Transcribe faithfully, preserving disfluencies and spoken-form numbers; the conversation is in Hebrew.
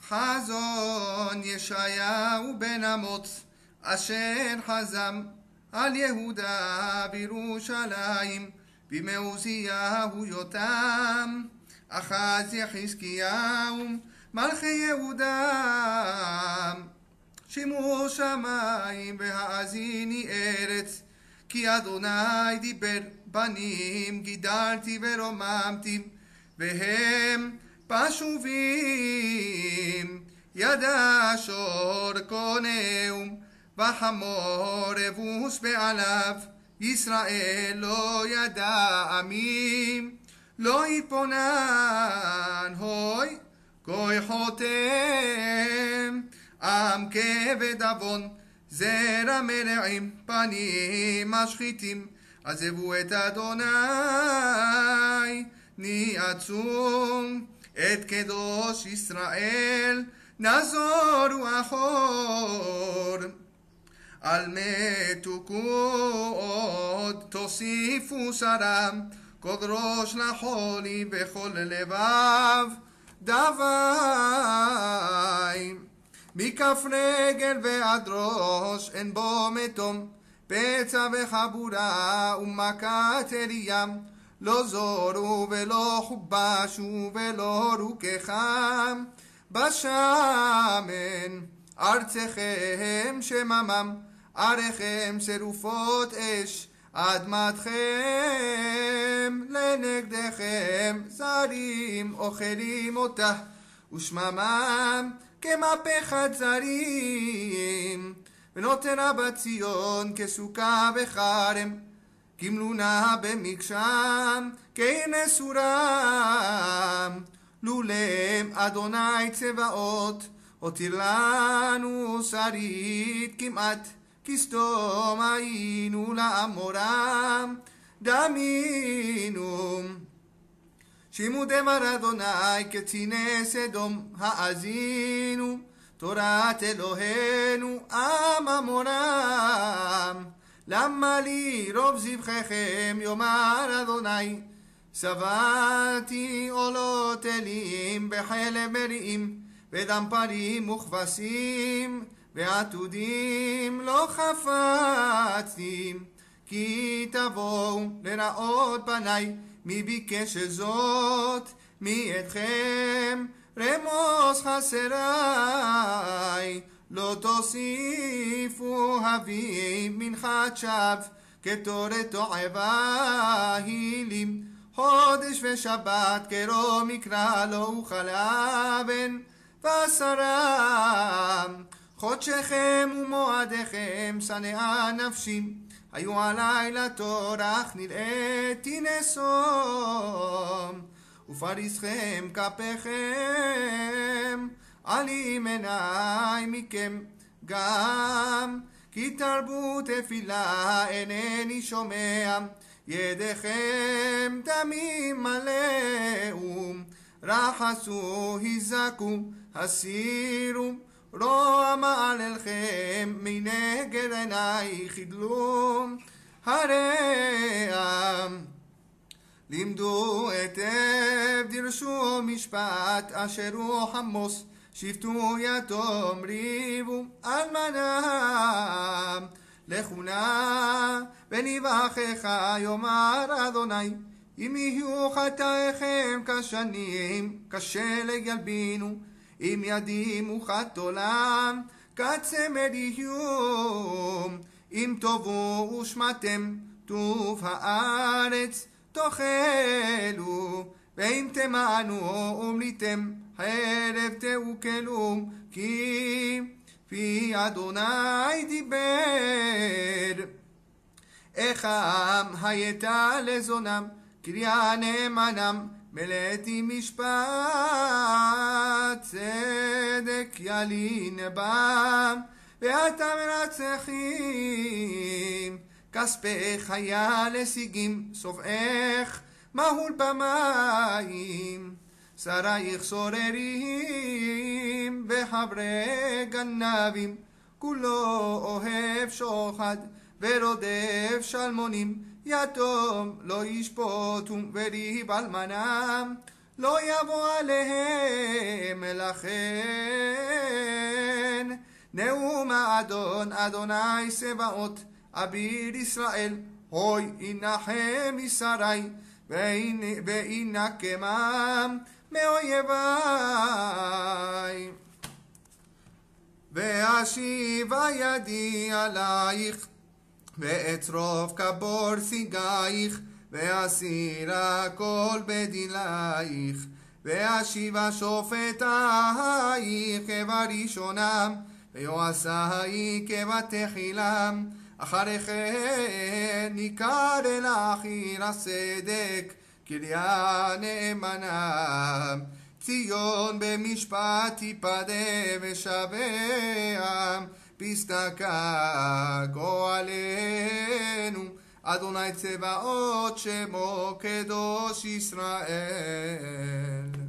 חזון ישעיהו בן אמוץ אשר חזם על יהודה בירושלים בימי עוזיהו יותם אחז יחזקיהו מלכי יהודה. שמעו שמיים והאזיני ארץ, כי אדוני דיבר בנים גידלתי ורוממתי והם פשובים. ידע שור קונהו וחמור אבוס בעליו, ישראל לא ידע עמים לא יפונן הוי כוחותם. עם כבד עוון זרע מרעים פנים משחיתים, עזבו את אדוני ניאצו את קדוש ישראל נזורו אחור. על מתוקו עוד תוסיפו שרם, כוד ראש לחולי בכל לבב דווי. מכף רגל ועד ראש אין בו מתום, פצע וחבורה ומכת אריה, לא זורו ולא חובשו ולא רוכחם בשמן. ארצכם שממם עריכם שרופות אש, אדמתכם לנגדכם זרים אוכלים אותה, ושממם כמפחת זרים. ונותרה בציון כסוכה וחרם, כמלונה במקשם כנסו רם. לולם אדוני צבאות הותיר לנו שרית כמעט, כסדום היינו לעמורם דמינו. שמעו דבר אדוני קציני סדום, האזינו תורת אלוהינו עם עמורם. למה לי רוב זבחיכם יאמר אדוני, שבעתי עולות אלים בחלב מריעים ודם פרים וכבשים ועתודים לא חפצתי. כי תבואו לראות פני, מי ביקש זאת מאתכם רמוס חסרי. לא תוסיפו הביא מנחת שווא, כתורת תועבה הילים. חודש ושבת קרוא מקרא לא אוכל אבן ועשרה. חודשכם ומועדיכם שנאה נפשי, היו עלי לתורך נראיתי נסום. ופריסכם כפיכם עלים עיני מכם גם, כי תרבו תפילה אינני שומע. ידיכם דמים מלאו, רחסו היזקו הסירו, רוע מעללכם מנגד עיני חידלו. הרעם לימדו היטב דרשו משפט, אשר הוא חמוס שפטו יתום ריבו אלמנה. לכו נא ונברכך יאמר אדוני, אם יהיו חטאיכם כשנים כשלג ילבינו, אם ידים וכת עולם כצמר יהיו. אם תבואו ושמעתם טוב הארץ תאכלו, ואם תמענו ומליתם חרב תאכלו, כי פי אדוני דיבר. איכם הייתה לזונם קריה נאמנם, מלאתי משפט צדק ילין בם, ואתה מרצחים. כספך היה לשיגים, סופך מהול במים. שרייך סוררים וחברי גנבים, כולו אוהב שוחד ורודף שלמונים. יתום לא ישפוטו וריב אלמנם, לא יבוא עליהם מלאכם. Adon Adonai Sebaot Abir Israel Hoy Inachem Isarai Ve'inakemam מאויביי ואשיבה ידי עלייך ואצרוף כבור שיגייך ואסירה כל בדילייך ואשיבה שופטייך כבראשונם ויועשי כבתחילם אחרי כן ניכר אל אחיר הצדק קריה נאמנה ציון במשפט תיפדה ושבע פסתקה גואלנו אדוני צבאות שמו קדוש ישראל